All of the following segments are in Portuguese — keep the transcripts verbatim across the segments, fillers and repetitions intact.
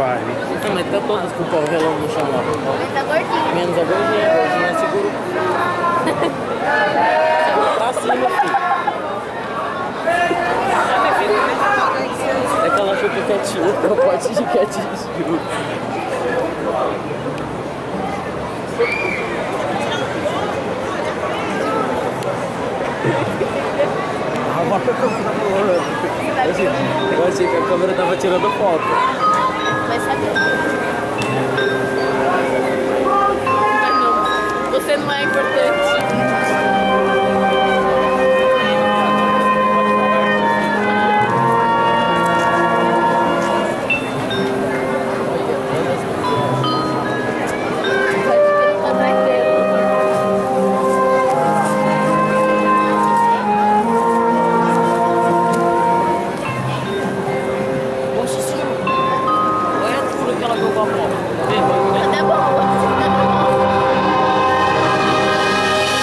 vai. Não, mas tá todas com o pau relando no chão lá. Ele tá gordinho. Menos a gordinha, a gordinha segura. Segura pra cima, filho. É que ela achou que é ketchup, é o pote de ketchup. Eu achei, eu achei que a câmera tava tirando foto. Vai saber. Mas não, você não é importante. Cadê a bola? Cadê a bola?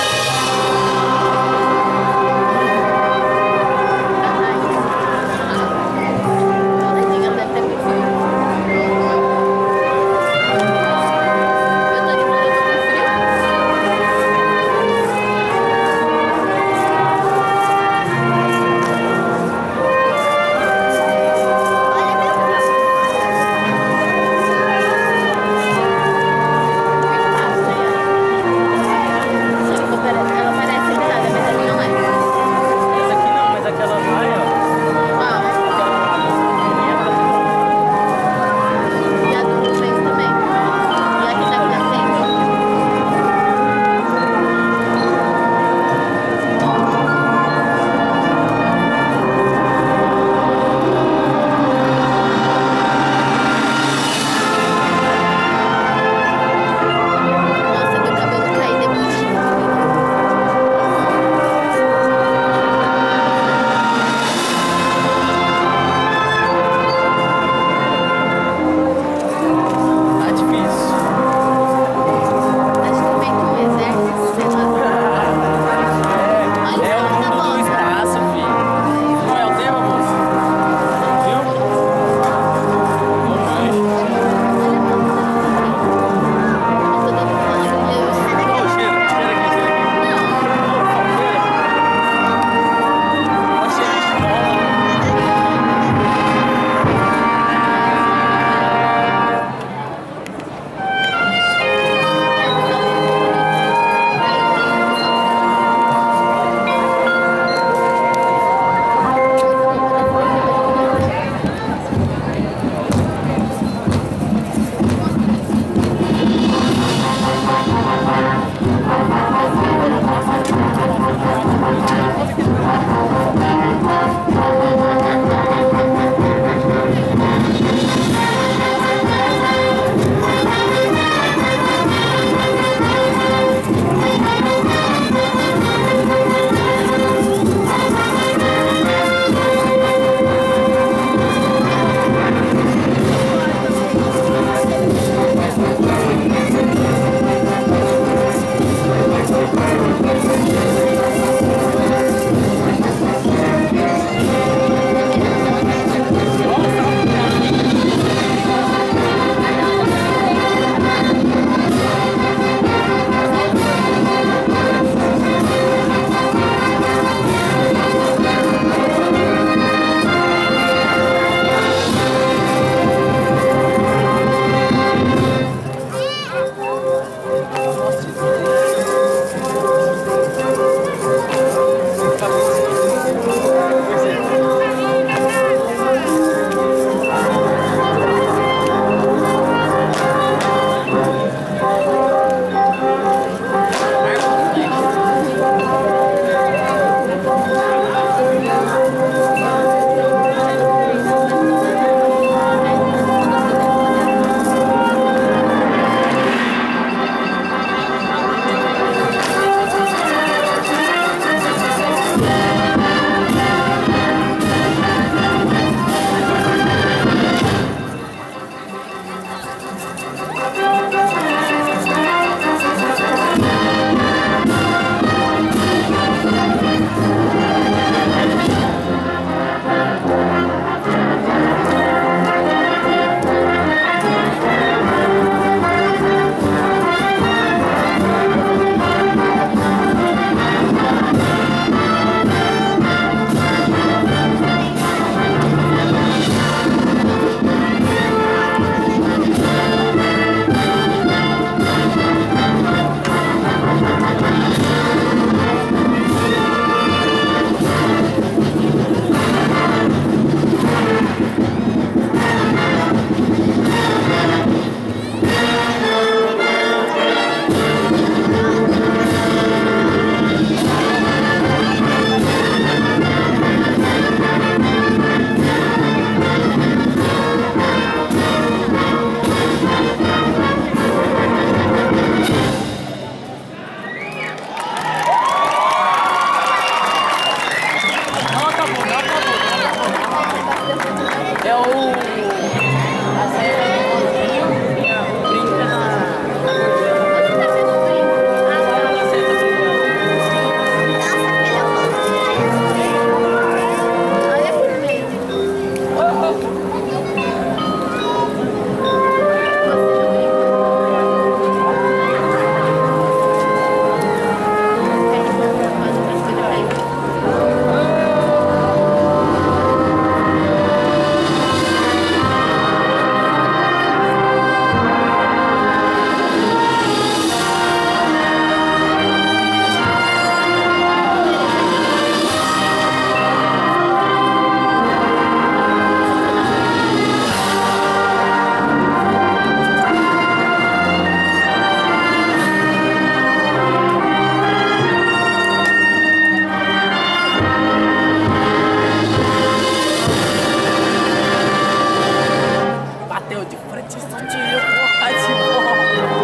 de frente só tiro, porra de bola.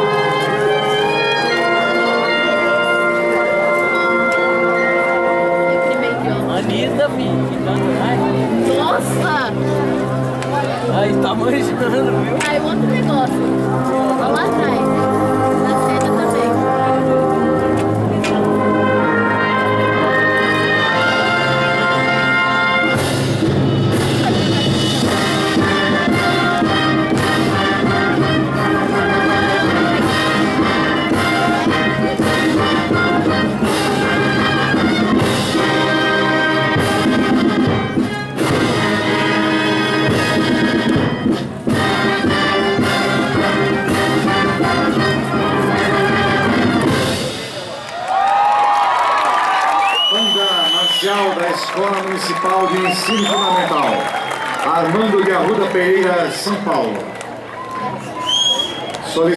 Anitta, filho, ficando mais. Nossa! Aí, tá manjando, viu? Aí, outro negócio. Olha lá atrás. Na cena também. Da Escola Municipal de Ensino Fundamental, Armando de Arruda Pereira, São Paulo.